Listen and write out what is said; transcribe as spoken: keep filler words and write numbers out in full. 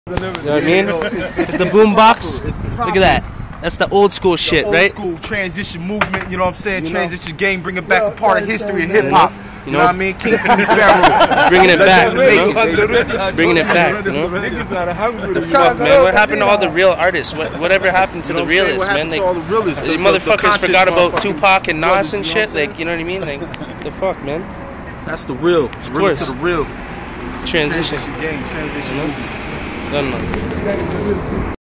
You know what I mean? The boom box. Look at that. That's the old school shit, old right? Old school transition movement, you know what I'm saying? You transition know. game, bringing back a part of history of hip hop. You know what I mean? King from the Pharaoh. Bringing it back, you know? Bringing it back, you know? The fuck, man? What happened to all the real artists? What, whatever happened to you know the realists, man? Like, all the realists? the, the motherfuckers the forgot about Tupac and Nas and shit. Like, you know what I mean? Like, the fuck, man? That's the real. Of course. To the real. Transition. Transition game, transition movement. No, no.